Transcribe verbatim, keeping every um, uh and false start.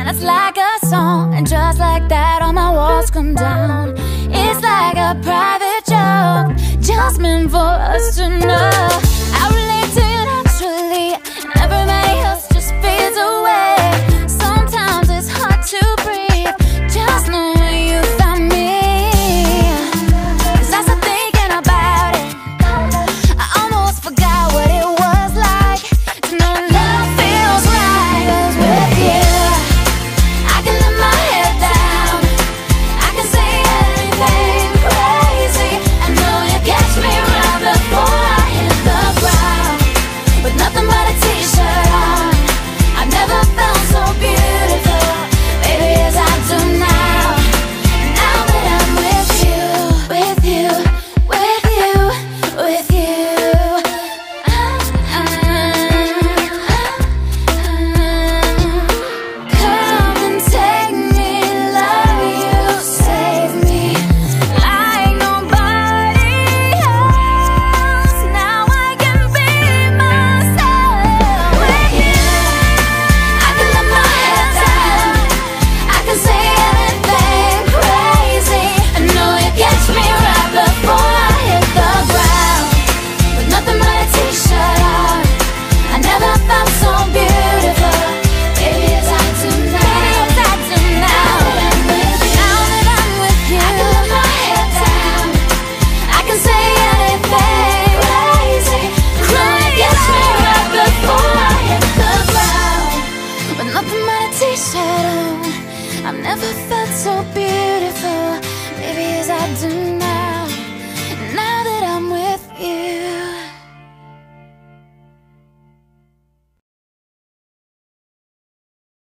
and it's like a song. And just like that, all my walls come down. It's like a private joke, just meant for us to know. I relate to you naturally, and everybody else just fades away. Sometimes it's hard to breathe, just know you found me. 'Cause I started thinking about it, I almost forgot what it was like to know love feels right. 'Cause with you, I can let my head down, I can say anything crazy. I know you catch me right before I hit the ground, with nothing but a t-shirt on. I've never felt so beautiful, baby, as I do now. Now that I'm with you, with you, with you, with you. Come and take me, love you, save me like nobody else. Now I can be myself with you. I can let my head down, I can say anything crazy. I know you catch me right before I hit the ground, with nothing but a t-shirt on. I never felt so beautiful, baby, as I do now. As I do now. Now that I'm with you, I can let my head down, I can say anything crazy. Know you catch me right before I hit the ground, with nothing but a t-shirt on. I've never felt so beautiful.